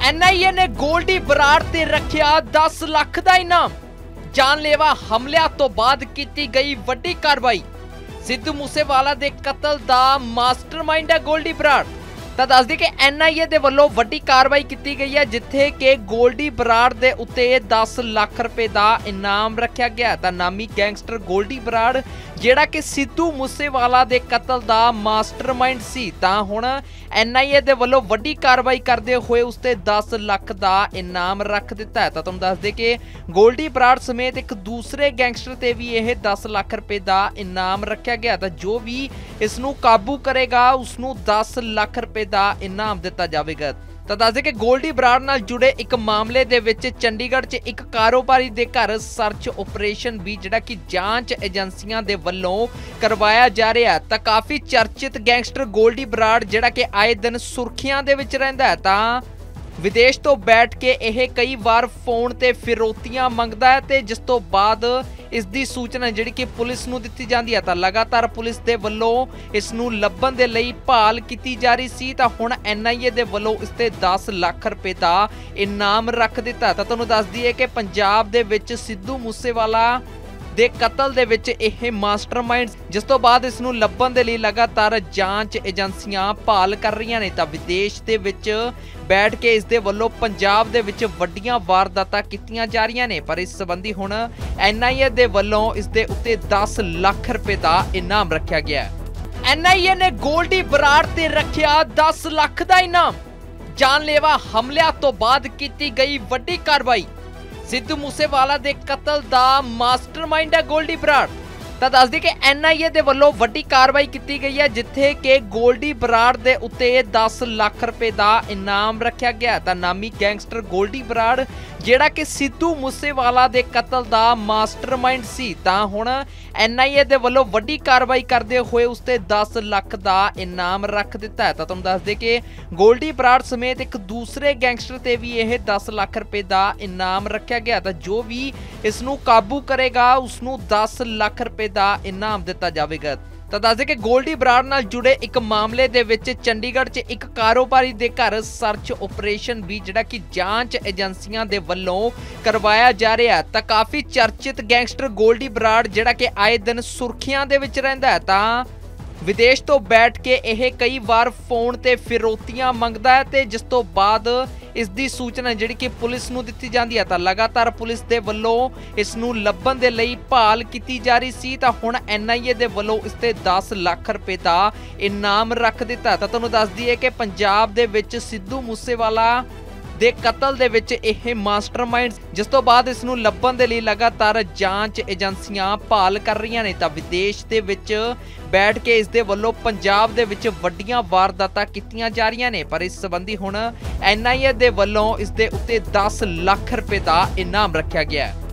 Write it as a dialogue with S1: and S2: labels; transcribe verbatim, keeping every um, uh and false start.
S1: N आई ए ने गोल्डी बराड़ ते रखिया दस लाख दा इनाम। जानलेवा हमलिਆਂ ਤੋਂ ਬਾਅਦ ਕੀਤੀ गई ਵੱਡੀ कार्रवाई। सिद्धू मूसेवाला दे कतल दा मास्टरमाइंड है गोल्डी बराड़। ਤਾਂ ਦੱਸ ਦਈਏ कि एन आई ए ਦੇ ਵੱਲੋਂ ਵੱਡੀ कार्रवाई ਕੀਤੀ ਗਈ ਹੈ, ਜਿੱਥੇ ਕਿ ਗੋਲਡੀ ਬਰਾੜ ਦੇ ਉੱਤੇ दस ਲੱਖ ਰੁਪਏ ਦਾ ਇਨਾਮ ਰੱਖਿਆ ਗਿਆ। ਤਾਂ ਨਾਮੀ ਗੈਂਗਸਟਰ ਗੋਲਡੀ ਬਰਾੜ ਜਿਹੜਾ ਕਿ ਸਿੱਧੂ ਮੂਸੇਵਾਲਾ ਦੇ ਕਤਲ ਦਾ ਮਾਸਟਰਮਾइंड ਸੀ, ਤਾਂ ਹੁਣ एन आई ए ਦੇ ਵੱਲੋਂ ਵੱਡੀ कार्रवाई ਕਰਦੇ ਹੋਏ ਉਸ ਤੇ दस ਲੱਖ ਦਾ ਇਨਾਮ ਰੱਖ ਦਿੱਤਾ ਹੈ। ਤਾਂ ਤੁਹਾਨੂੰ ਦੱਸ ਦੇ ਕਿ ਗੋਲਡੀ ਬਰਾੜ ਸਮੇਤ ਇੱਕ ਦੂਸਰੇ ਗੈਂਗਸਟਰ ਤੇ ਵੀ ਇਹ दस ਲੱਖ ਰੁਪਏ ਦਾ ਇਨਾਮ ਰੱਖਿਆ ਗਿਆ। ਤਾਂ ਜੋ ਵੀ ਇਸ ਨੂੰ ਕਾਬੂ ਕਰੇਗਾ ਉਸ ਨੂੰ दस ਲੱਖ ਰੁਪਏ ਦਾ ਇਨਾਮ ਦਿੱਤਾ ਜਾਵੇਗਾ। ਤਾਂ ਦੱਸਦੇ ਕਿ ਗੋਲਡੀ ਬਰਾੜ ਨਾਲ ਜੁੜੇ ਇੱਕ ਮਾਮਲੇ ਦੇ ਵਿੱਚ ਚੰਡੀਗੜ੍ਹ 'ਚ ਇੱਕ ਕਾਰੋਬਾਰੀ ਦੇ ਘਰ ਸਰਚ ਆਪਰੇਸ਼ਨ ਵੀ ਜਿਹੜਾ ਕਿ ਜਾਂਚ ਏਜੰਸੀਆਂ ਦੇ ਵੱਲੋਂ ਕਰਵਾਇਆ ਜਾ ਰਿਹਾ। ਤਾਂ ਕਾਫੀ ਚਰਚਿਤ ਗੈਂਗਸਟਰ ਗੋਲਡੀ ਬਰਾੜ ਜਿਹੜਾ ਕਿ ਆਏ ਦਿਨ ਸੁਰਖੀਆਂ ਦੇ ਵਿੱਚ ਰਹਿੰਦਾ ਹੈ। ਤਾਂ ਵਿਦੇਸ਼ ਤੋਂ ਬੈਠ ਕੇ ਇਹ ਕਈ ਵਾਰ ਫੋਨ ਤੇ ਫਿਰੌਤੀਆਂ ਮੰਗਦਾ ਹੈ ਤੇ ਜਿਸ ਤੋਂ ਬਾਅਦ ਇਸ ਦੀ ਸੂਚਨਾ ਜਿਹੜੀ ਕਿ ਪੁਲਿਸ ਨੂੰ ਦਿੱਤੀ ਜਾਂਦੀ ਹੈ। ਤਾਂ ਲਗਾਤਾਰ ਪੁਲਿਸ ਦੇ ਵੱਲੋਂ ਇਸ ਨੂੰ ਲੱਭਣ ਦੇ ਲਈ ਭਾਲ ਕੀਤੀ ਜਾ ਰਹੀ ਸੀ। ਤਾਂ ਹੁਣ ਐਨ ਆਈ ਏ ਦੇ ਵੱਲੋਂ ਇਸ ਤੇ दस ਲੱਖ ਰੁਪਏ ਦਾ ਇਨਾਮ ਰੱਖ ਦਿੱਤਾ। ਤਾਂ ਤੁਹਾਨੂੰ ਦੱਸ ਦਈਏ ਕਿ ਪੰਜਾਬ ਦੇ ਵਿੱਚ ਸਿੱਧੂ ਮੂਸੇਵਾਲਾ ਦੇ ਕਤਲ ਦੇ ਵਿੱਚ ਇਹ ਮਾਸਟਰਮਾइंड, ਜਿਸ ਤੋਂ ਬਾਅਦ ਇਸ ਨੂੰ ਲੱਭਣ ਦੇ ਲਈ ਲਗਾਤਾਰ ਜਾਂਚ ਏਜੰਸੀਆਂ ਭਾਲ ਕਰ ਰਹੀਆਂ ਨੇ। ਤਾਂ ਵਿਦੇਸ਼ ਦੇ ਵਿੱਚ ਬੈਠ ਕੇ ਇਸ ਦੇ ਵੱਲੋਂ ਪੰਜਾਬ ਦੇ ਵਿੱਚ ਵੱਡੀਆਂ ਵਾਰਦਾਤਾਂ ਕੀਤੀਆਂ ਜਾ ਰਹੀਆਂ ਨੇ। ਪਰ ਇਸ ਸੰਬੰਧੀ ਹੁਣ ਐਨ ਆਈ ਏ ਦੇ ਵੱਲੋਂ ਇਸ ਦੇ ਉੱਤੇ दस ਲੱਖ ਰੁਪਏ ਦਾ ਇਨਾਮ ਰੱਖਿਆ ਗਿਆ ਹੈ। ਐਨ ਆਈ ਏ ਨੇ ਗੋਲਡੀ ਬਰਾੜ ਤੇ ਰੱਖਿਆ दस ਲੱਖ ਦਾ ਇਨਾਮ। जानलेवा हमलिਆਂ ਤੋਂ ਬਾਅਦ ਕੀਤੀ ਗਈ ਵੱਡੀ कार्रवाई। सिद्धू मूसेवाला दे कतल दा मास्टरमाइंड है गोल्डी बराड़। ਤਾਂ ਦੱਸ ਦਈਏ ਕਿ ਐਨ ਆਈ ਏ ਦੇ ਵੱਲੋਂ ਵੱਡੀ ਕਾਰਵਾਈ ਕੀਤੀ ਗਈ ਹੈ, ਜਿੱਥੇ ਕਿ ਗੋਲਡੀ ਬਰਾੜ ਦੇ ਉੱਤੇ दस ਲੱਖ ਰੁਪਏ ਦਾ ਇਨਾਮ ਰੱਖਿਆ ਗਿਆ। ਤਾਂ ਨਾਮੀ ਗੈਂਗਸਟਰ ਗੋਲਡੀ ਬਰਾੜ ਜਿਹੜਾ ਕਿ ਸਿੱਧੂ ਮੂਸੇਵਾਲਾ ਦੇ ਕਤਲ ਦਾ ਮਾਸਟਰਮਾइंड ਸੀ, ਤਾਂ ਹੁਣ ਐਨ ਆਈ ਏ ਦੇ ਵੱਲੋਂ ਵੱਡੀ ਕਾਰਵਾਈ ਕਰਦੇ ਹੋਏ ਉਸ ਤੇ दस ਲੱਖ ਦਾ ਇਨਾਮ ਰੱਖ ਦਿੱਤਾ ਹੈ। ਤਾਂ ਤੁਹਾਨੂੰ ਦੱਸ ਦੇ ਕਿ ਗੋਲਡੀ ਬਰਾੜ ਸਮੇਤ ਇੱਕ ਦੂਸਰੇ ਗੈਂਗਸਟਰ ਤੇ ਵੀ ਇਹ दस ਲੱਖ ਰੁਪਏ ਦਾ ਇਨਾਮ ਰੱਖਿਆ ਗਿਆ। ਤਾਂ ਜੋ ਵੀ ਇਸ ਨੂੰ ਕਾਬੂ ਕਰੇਗਾ ਉਸ ਨੂੰ दस ਲੱਖ ਰੁਪਏ ਦਾ ਇਨਾਮ ਦਿੱਤਾ ਜਾਵੇਗਾ। ਤਾਂ ਦੱਸਦੇ ਕਿ ਗੋਲਡੀ ਬਰਾੜ ਨਾਲ ਜੁੜੇ ਇੱਕ ਮਾਮਲੇ ਦੇ ਵਿੱਚ ਚੰਡੀਗੜ੍ਹ 'ਚ ਇੱਕ ਕਾਰੋਬਾਰੀ ਦੇ ਘਰ ਸਰਚ ਆਪਰੇਸ਼ਨ ਵੀ ਜਿਹੜਾ ਕਿ ਜਾਂਚ ਏਜੰਸੀਆਂ ਦੇ ਵੱਲੋਂ ਕਰਵਾਇਆ ਜਾ ਰਿਹਾ। ਤਾਂ ਕਾਫੀ ਚਰਚਿਤ ਗੈਂਗਸਟਰ ਗੋਲਡੀ ਬਰਾੜ ਜਿਹੜਾ ਕਿ ਆਏ ਦਿਨ ਸੁਰਖੀਆਂ ਦੇ ਵਿੱਚ ਰਹਿੰਦਾ ਹੈ। ਤਾਂ ਵਿਦੇਸ਼ ਤੋਂ ਬੈਠ ਕੇ ਇਹ ਕਈ ਵਾਰ ਫੋਨ ਤੇ ਫਿਰੌਤੀਆਂ ਮੰਗਦਾ ਹੈ ਤੇ ਜਿਸ ਤੋਂ ਬਾਅਦ ਇਸ ਦੀ ਸੂਚਨਾ ਜਿਹੜੀ ਕਿ ਪੁਲਿਸ ਨੂੰ ਦਿੱਤੀ ਜਾਂਦੀ ਹੈ। ਤਾਂ ਲਗਾਤਾਰ ਪੁਲਿਸ ਦੇ ਵੱਲੋਂ ਇਸ ਨੂੰ ਲੱਭਣ ਦੇ ਲਈ ਭਾਲ ਕੀਤੀ ਜਾ ਰਹੀ ਸੀ। ਤਾਂ ਹੁਣ ਐਨ ਆਈ ਏ ਦੇ ਵੱਲੋਂ ਇਸ ਤੇ दस ਲੱਖ ਰੁਪਏ ਦਾ ਇਨਾਮ ਰੱਖ ਦਿੱਤਾ। ਤਾਂ ਤੁਹਾਨੂੰ ਦੱਸ ਦਈਏ ਕਿ ਪੰਜਾਬ ਦੇ ਵਿੱਚ ਸਿੱਧੂ ਮੂਸੇਵਾਲਾ ਦੇ ਕਤਲ ਦੇ ਵਿੱਚ ਇਹ ਮਾਸਟਰਮਾइंड, ਜਿਸ ਤੋਂ ਬਾਅਦ ਇਸ ਨੂੰ ਲੱਭਣ ਦੇ ਲਈ ਲਗਾਤਾਰ ਜਾਂਚ ਏਜੰਸੀਆਂ ਭਾਲ ਕਰ ਰਹੀਆਂ ਨੇ। ਤਾਂ ਵਿਦੇਸ਼ ਦੇ ਵਿੱਚ ਬੈਠ ਕੇ ਇਸ ਦੇ ਵੱਲੋਂ ਪੰਜਾਬ ਦੇ ਵਿੱਚ ਵੱਡੀਆਂ ਵਾਰਦਾਤਾਂ ਕੀਤੀਆਂ ਜਾ ਰਹੀਆਂ ਨੇ। ਪਰ ਇਸ ਸੰਬੰਧੀ ਹੁਣ ਐਨ ਆਈ ਏ ਦੇ ਵੱਲੋਂ ਇਸ ਦੇ ਉੱਤੇ दस ਲੱਖ ਰੁਪਏ ਦਾ ਇਨਾਮ ਰੱਖਿਆ ਗਿਆ ਹੈ।